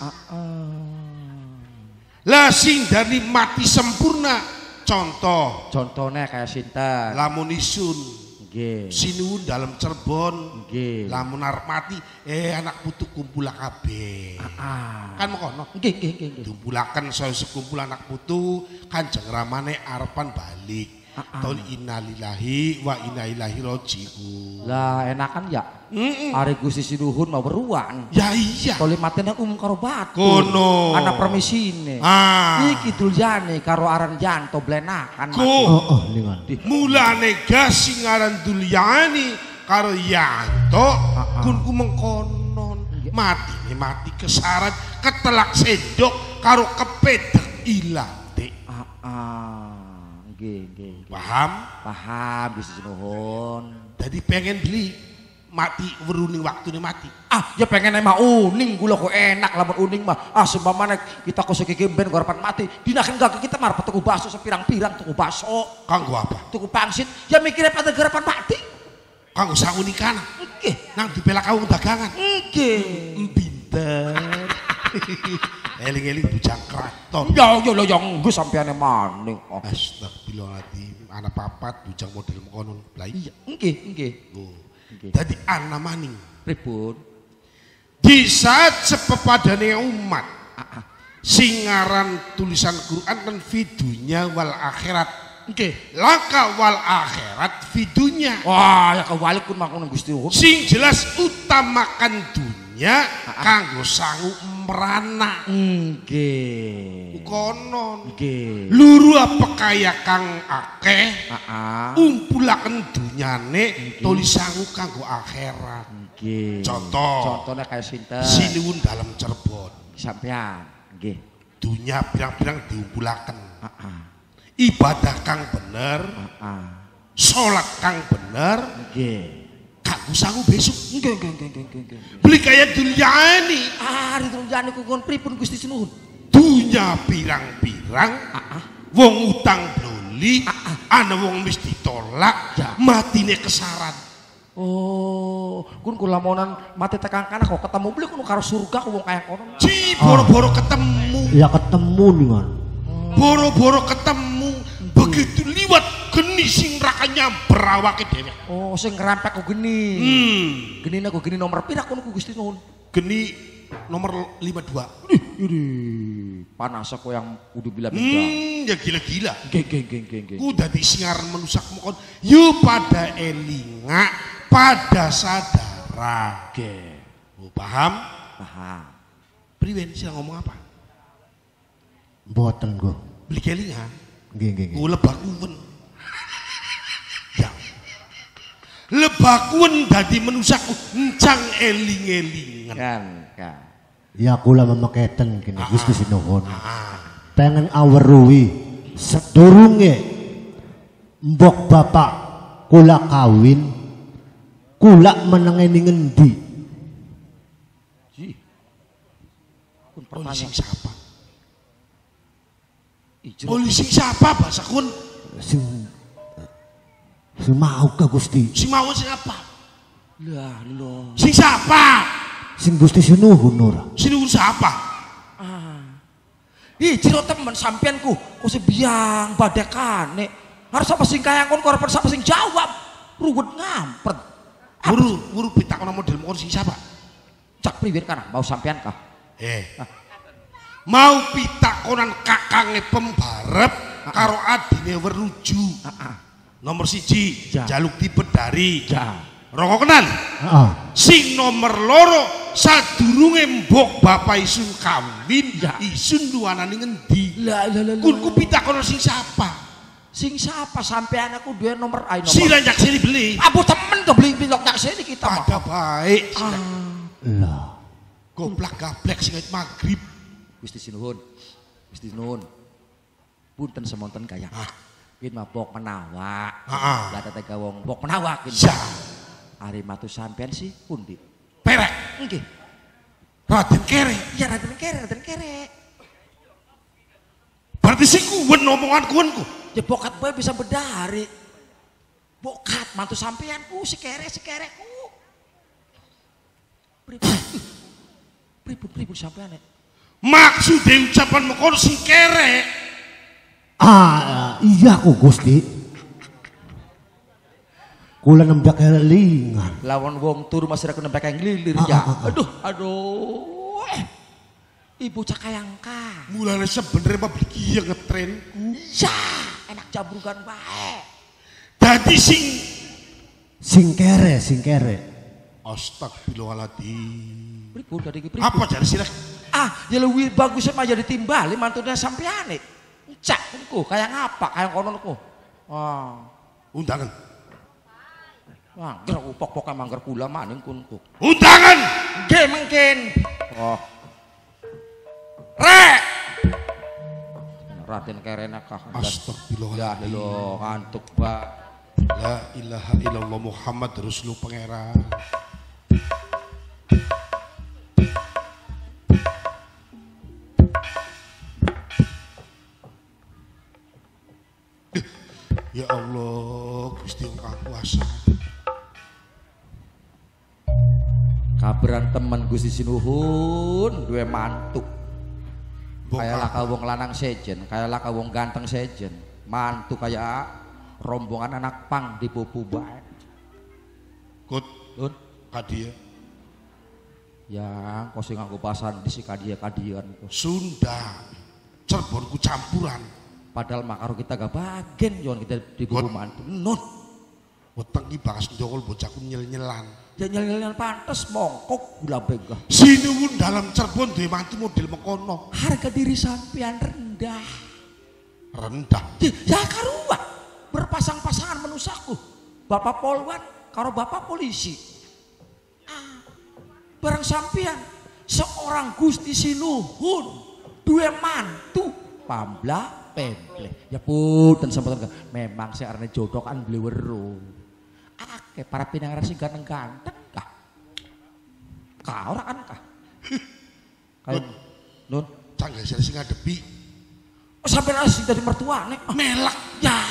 Lah sing dari mati sempurna contoh Contohnya kayak sinten? lamun isun Nggih. sinuwun dalam Cirebon Nggih. lamun arep mati anak putu kumpul kabeh kan mekono Nggih. kumpulaken saya sekumpul anak putu Kanjeng Ramane arepan balik tol innalillahi wa inna ilaihi rajiun. Lah enakan ya. Are Gusti Sinuhun mau beruang. Ya iya. Tole matene umum karo batu. Kono. Ana permisine. Iki Dulyane karo aran Janto blenakan. Oh, lingan. Mulane gas sing aran Dulyani karo Yanto kunku mengkonon mati kesaran ketelak sendok karo kepedek ilate. Nggih. Paham Gusti Sinuhun. Jadi pengen beli mati weruning waktune mati. Ya pengen emang uning kula kok enak lamun uning mah. Seumpamane kita kok sekegemben garapan mati, dinaken gak kita marep tuku bakso sepirang-pirang tuku bakso. Kanggo apa? Tuku pangsit, ya mikirnya pada garapan mati. Kanggo saunikan. Nggih. Nang dibela kawung dagangan. Nggih. Pinter. Eling-eling bujang kraton. Ya engko sampeane maning. Astagfirullahaladzim. Anak papat bujang model mengkono. Lah iya. Nggih. Dadi ana maning. Pripun? Di saat sepepadane umat sing ngaran tulisan Quran kan fidunya wal akhirat. Nggih. Laka wal akhirat fidunya. Wah, ya kewalikun makon Gusti Nuhun. Sing jelas utamakan dunya kanggo sangu merana. Nggih. Konon. Nggih. Luru apa kaya kang akeh. Umpulaken dunyane tulisangu kanggo akhirat. Nggih. Contohnya kaya sinten? Sinuwun dalam Cirebon. Sampean. Nggih. Dunya pirang-pirang diumpulaken. Ibadah kang bener. Salat kang bener. Nggih. Kanggo sangu besok. Nggih. Beli kaya dunyane. Dunyane kukon pripun Gusti Sinuhun? Dunya pirang-pirang. Wong utang bloli. Ana wong mesti ditolak. Matine kesaran. Oh, kun kula monan mati tekan kana kok ketemu beli kun karo surga wong kaya kono. Ci boro-boro ketemu. Ya ketemu ningan. Boro-boro ketemu. Begitu liwat geni sing rakanya berawake dhewe. Oh, sing ngrampek ku geni. Genine ku geni nomor pira kono ku Gusti Nuhun? Geni nomor 52. Panas aku yang udah bilang-bilang. Ya gila-gila. Geng. Ku dadi singaran menusak mokon. Yo pada elinga, pada sadara. Paham? Paham. Priwen sih ngomong apa? Mboten go. Beli kelingan. Nggih. Ku lebakuwen. Ya. Lebakuwen dadi menusaku encang eling-elingan. Kan. Ya kula memeketen kene Gusti Sinuhun. Pengen aweruhi sedurunge mbok bapak kula kawin kula menenge ning ngendi? Polisi siapa? Polisi siapa bahasa kun? Sing mau ka Gusti. Sing mau sing apa? Lah lho. Sing siapa? Sing Gusti Sinuhun ora. Sinuhun siapa? Jero temen sampeanku, kok sebiang badekane. Harus apa sing kaya kon korban sapa sing jawab. Ruwet ngampret. Wuru pitakon model mon sing siapa? Cak priwir kana mau sampean kah? Mau pitakonan kakange pembarep karo adine weruju. Nomor 1 jaluk dibedari. Rokok kenal? Sing nomor loro sadurunge mbok bapak isun kawin isun duanane ngendi? Kun ku pitakono sing siapa? Sing siapa sampean aku duwe nomor nomor. Sira nyakseni beli. Abu temen kebeli bilok nyakseni kita mah. Pada baik. Lah. Goblak gablek sing magrib. Gusti Sinuhun. Punten semonten kaya. Kin mabok menawa. Lah tetega wong bok menawa kin. Ari matu sampean sih pundi? Perek. Nggih. Raden Kere. Iya Raden Kere. Berarti sing kuwen omongan kuwenku. Ya bokat bae bisa bedari. Bokat mantu sampeanku si kereku. Pripun sampean? Maksude ucapan mengkono sing kere. Iya kok Gusti. Kula nembak kelingan. Lawan wong turu masih aku nembak yang lilir ya. Aduh. Ibu cakayangka. Mulane sebenarnya pabrik iya ngetrenku. Ya, enak jabrugan bae. Dadi sing kere. Astagfirullahaladzim. Pripun dadi iki? Apa jare sirah? Ya lebih bagus mah jadi timbali mantune sampeane. Cak ku kaya ngapa kaya kono ku. Undangan. Mangger upok-pokan mangger kula maning kunku. Undangan. Nggih mungkin. Rek. Raden Kerena kah. Astagfirullahaladzim. Lho ngantuk ba. La ilaha illallah Muhammad Rasulullah pangeran. Ya Allah, Gusti Maha Kuasa. Kabaran teman Gusti Sinuhun duwe mantuk. Kayalah ka wong lanang sejen, kayalah ka wong ganteng sejen. Mantu kayak rombongan anak pang di pupu bae. Kut, Lun, kadia. ya kau sing nganggo pasan di si kadian itu. Sunda, Cirebonku campuran. Padahal makaro kita gak bagian yon kita di pupu mantu. Nun, weteng iki bakas ndokol bocahku nyel-nyelan. ya nyel-nyelan pantes mongkok gula bega. Sinuwun dalam Cirebon duwe mantu model mekono. Harga diri sampean rendah. Rendah. Ya karuan berpasang-pasangan menusaku. Bapak polwan karo bapak polisi. Barang sampean seorang Gusti Sinuhun dua mantu pambla pemple. Ya punten sampun memang si arane jodoh kan beli weru. Ake para pinangaran sing ganteng-ganteng kah? Kau ora kan kah? Kayak Nun, Canggih sing ngadepi. sampai nasi dari mertuane Melak. ya.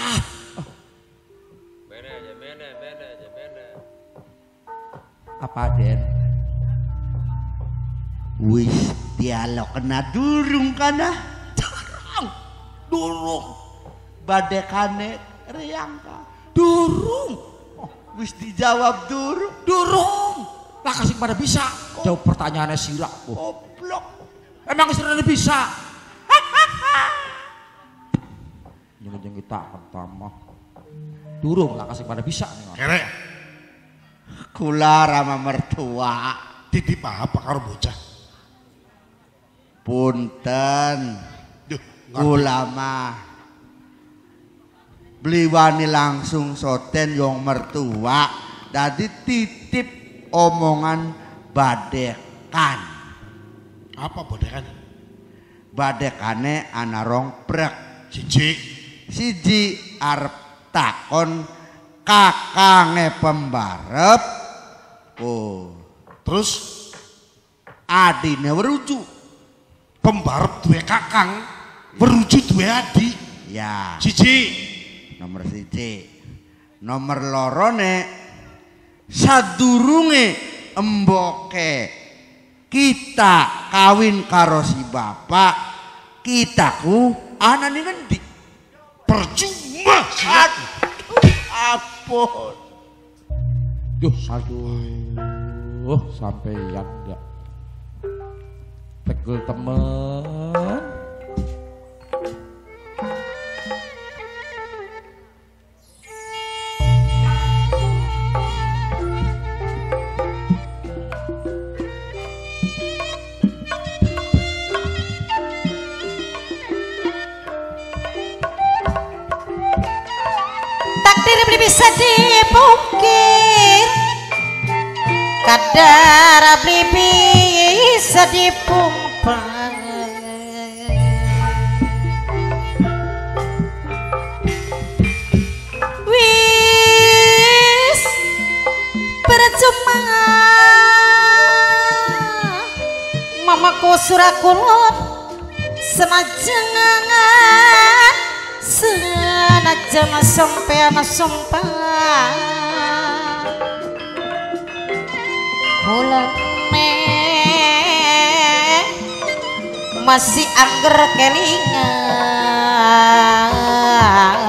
Mene aja. Apa Den? Wis dialog kena durung kana. Durung. Badekane riang ka. Durung. Wis dijawab durung. Durung. Lah kasih pada bisa. Jawab pertanyaannya sila. Goblok. Emang istrinya bisa. Jangan kita pertama. Durung lah kasih pada bisa nih. Kerek. Kula rama mertua. Titip apa karo bocah? Punten. Duh, Kula mah beliwani langsung soten yong mertua. Dadi titip omongan badekan. apa bodekan? Badekane ana rong prek. Siji arep takon kakange pembarep. Oh, Terus adine weruju. pembarep duwe kakang, weruju duwe adi. Ya, Siji. nomor siji. Nomor lorone sadurunge emboke kita kawin karo si bapak, kitaku anane ngendi? Percuma siap. Ampun. Aduh, sampeyan enggak. Pegel temen. Takdir beli bisa dipungkir, kadar beli bisa dipumpan. Wis percuma mamaku surakulot senajan senajan sampai sumpah kulane masih angger kelingan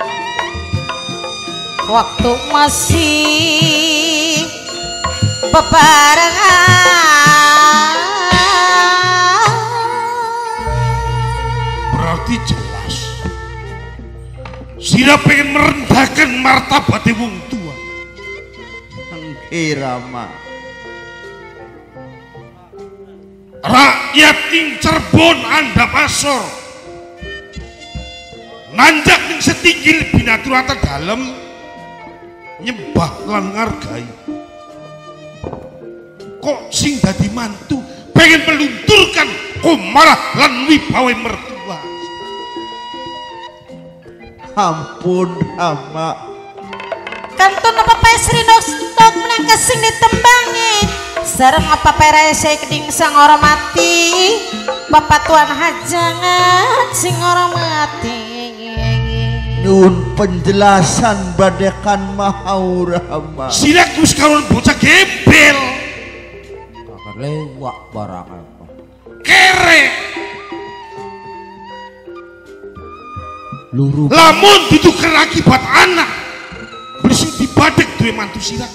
waktu masih bebarengan. Berarti jelas Sira pengen merendahkan martabat wong tua. Irama Rakyat ing Cirebon anda pasor nanjak ning setinggil binaturata dalem nyembah lan ngargai. Kok sing dadi mantu pengen melunturkan komarah lan wibawe mertua. ampun Rama. Kantun apa pesri nostok menangka sing ditembangi sareng apa perese keding sang hormati bapak tuan hajangan sing hormati. Nyun penjelasan badekan mau Rama. Silakus kawan bocah gembel Kakak lewat barang apa? kere Luru. Lamun dituker akibat anak. Bersih dibadek duwe mantu sirah.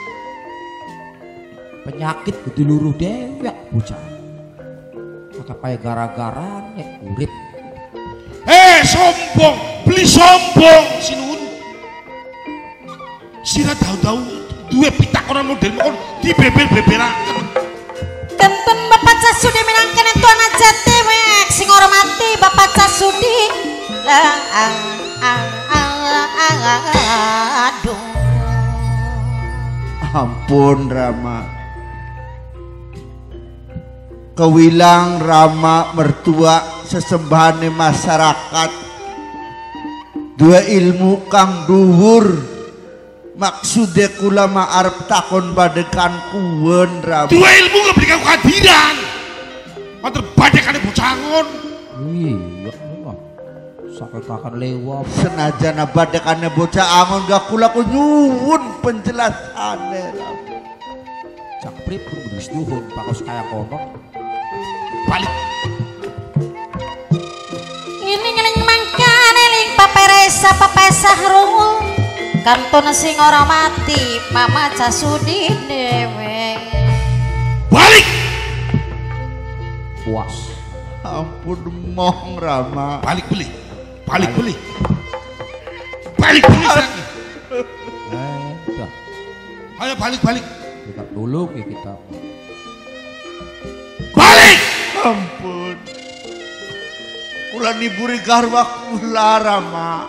Penyakit kudu luru dewek bocah. Maka paya gara-gara nek urip. Sombong, beli sombong sinuhun. Sirah tahu-tahu duwe pitak orang modern kon dibebel-bebelaken. Kenten Bapak Casudi minangkan itu anak jati wek sing hormati Bapak Casudi. Aduh. Ampun Rama. Kewilang Rama mertua sesembahane masyarakat. Dua ilmu kang dhuwur. Maksudnya kula arep takon badekan kuwen Rama. Dua ilmu ngeberikan kehadiran. Matur badekane bocangon. Iya. Sakit akan lewat. Senajan badekane bocah angon gak kula ku nyuwun penjelasane Rama. Cak pripun wis nyuwun pakos kaya kono. Balik. Ini ngeling mangkane ling paperesa papesah rungu. Kantun sing ora mati Mama Casudi dewe. Balik. Puas. Ampun mong Rama. Balik beli. Balik beli. Balik beli lagi. Udah. Ayo balik. Kita dulu kita. Balik. Ampun. Kula niburi garwa kula Rama.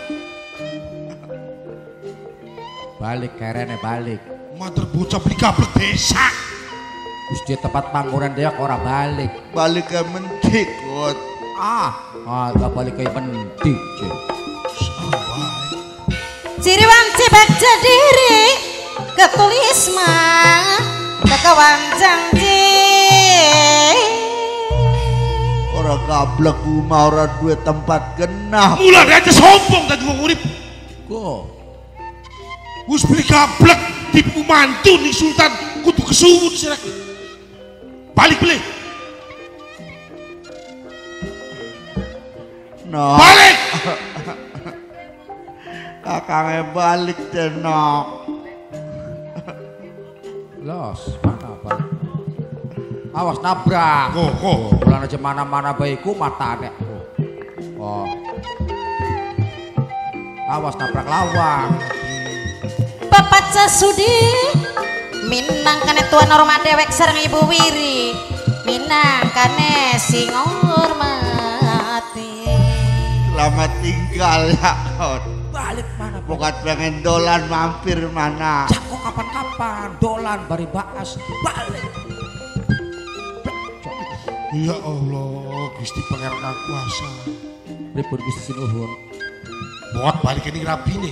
Balik kerene balik. Matur bocah beli gablek desa. Wis di tempat panggonan dia ora balik. Balik ke mentikut. Gak balik kayak penting. Ciri wanci baca diri ketulis mah kekawan janji. Orang gablek rumah orang duwe tempat genah. Mulai aja sombong tadi wong urip. Go. Wis beli gablek tipu mantu nih Sultan kudu kesuwun sirah. Balik beli. No. Balik. Kakangnya balik tenok. Los, mana balik? Awas nabrak. Kok. Bulan aja mana-mana baikku matane. Oh. Awas nabrak lawang. Bapak Casudi minangkane tuan hormat dewek sareng Ibu Wiri. Minangkane sing hormati. Selamat tinggal ya Kot. Balik mana? Bukan pengen dolan mampir mana. Cako kapan-kapan dolan bari baas balik. Ya Allah, Gusti Pangeran Kang Kuasa. Pripun Gusti Sinuhun? Buat balik ini rapine.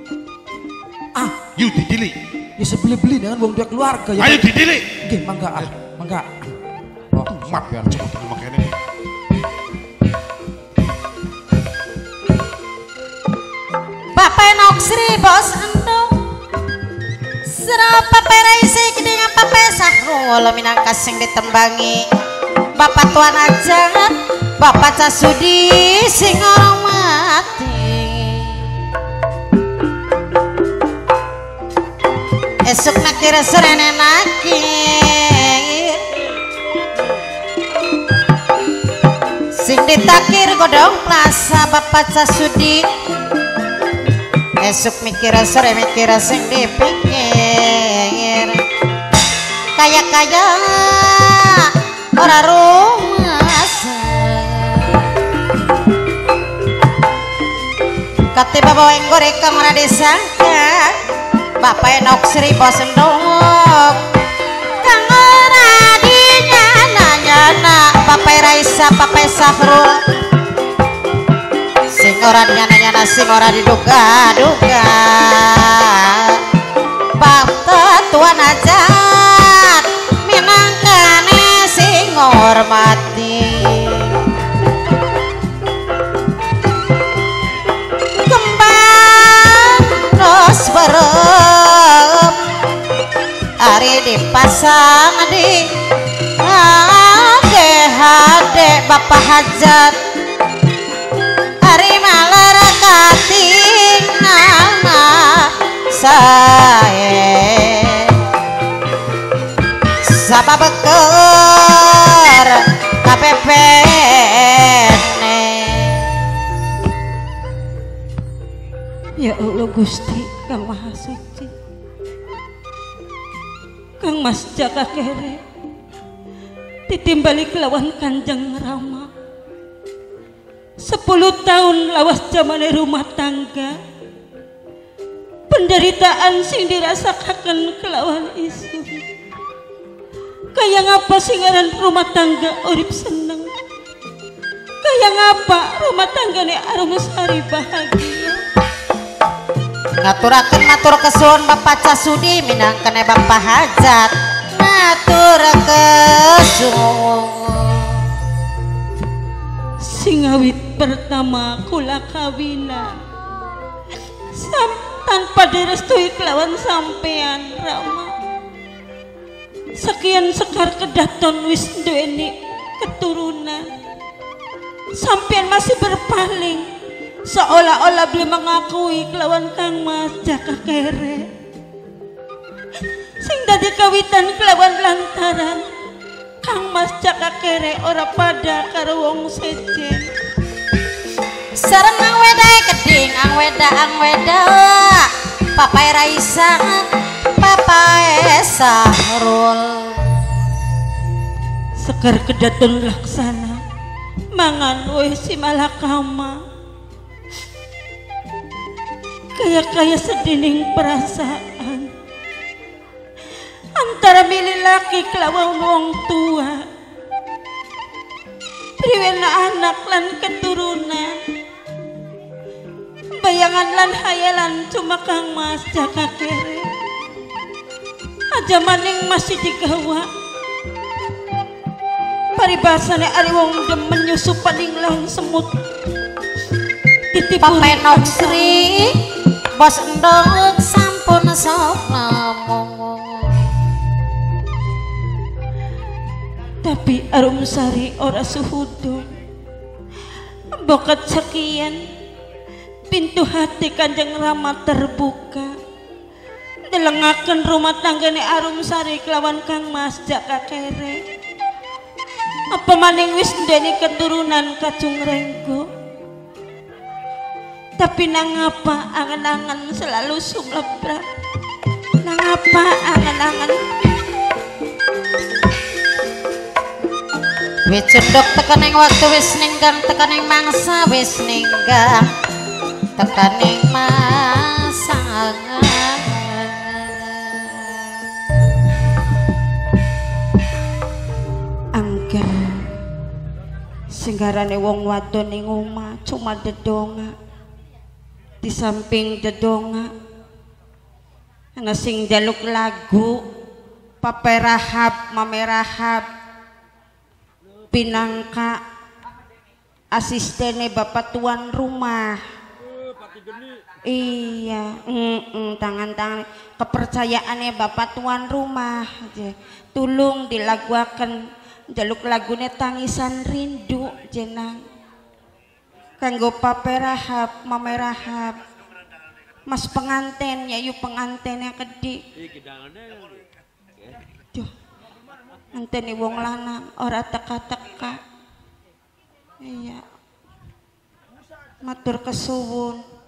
Yuk didilik. Ya sebeli-beli dengan wong dia keluarga ya. Ayo didilik. Nggih, mangga mangga. Oh, mat biar cepet makanya. Bapak Enok Sri Bos Endong Serapa peraisi kedingan papesah Rungolo minangka sing ditembangi Bapak Tuan Ajat Bapak Casudi sing hormati. Esok nakir serene nakir sing ditakir godong plasa Bapak Casudi. Esok mikir sore mikir sing dipikir kaya-kaya ora rumasa kate bawa yang goreng ora disangka Bapak Enok Sri Bos Endong kang ora dinyana-nyana Bapak Raisa Bapak Sahrul sing ora nyana-nyana sing ora diduga-duga Bapak Tuan Ajat minangkane sing hormati kembang nos berem ari dipasang di hade Bapak Hajat hari malam Sapa beker kapepene. Ya Allah Gusti Kang Maha Suci, Kang Mas Jaka Kere ditimbali kelawan Kanjeng Rama 10 tahun lawas zamane rumah tangga, penderitaan sing dirasakaken kelawan isu. Kaya ngapa singaran rumah tangga urip seneng, kaya ngapa rumah tanggane Arumsari bahagia. Ngaturakeun matur kesuwun Bapak Casudi minangkene Bapak Hajat. Matur kesuwun. Singawit pertama kula kawinan tanpa direstui kelawan sampean Rama. Sekian sekar kedaton wis duweni keturunan, sampean masih berpaling seolah-olah belum mengakui kelawan Kang Mas Jaka Kere sing dadi kawitan kelawan lantaran Kang Mas Jaka Kere ora pada karo wong sejen. Sareng angweda keding angweda Papai Raisa Papai Sahrul. Sekar kedaton laksana mangan weh si malakama, kaya sedening perasaan antara milih laki kelawan wong tua, priwena anak lan keturunan, bayangan lan hayalan cuma Kang Mas Jaka Kere aja maning masih digawa. Paribasane ari wong demen nyusup paling lang semut ditipuri Papai Noksri bos endog sampun sok ngomong. Tapi Arumsari ora suhudo. Bokat sekian pintu hati Kanjeng Rama terbuka, delengaken rumah tanggane Arumsari kelawan Kang Mas Jaka Kere. Apa maning wis ndeni keturunan Kacung Renggo, tapi nangapa angan-angan selalu sumlebrak, nangapa angan-angan wis cendhok tekaning waktu wis ninggang tekaning mangsa wis ninggang tekaning masa. Angger singgarane wong wadon ning omah cuma dedonga. Di samping dedonga ana sing jaluk lagu Papai Rahab Mame Rahab pinangka asistene bapak tuan rumah. Iya, tangan-tangan kepercayaannya bapak tuan rumah aja. Tulung dilaguaken jaluk lagune tangisan rindu jenang kanggo Papai Rahab Mame Rahab, mas penganten yayu pengantennya kedi. Duh, ngenteni wong lanang ora teka-teka. Iya, matur kesuwun.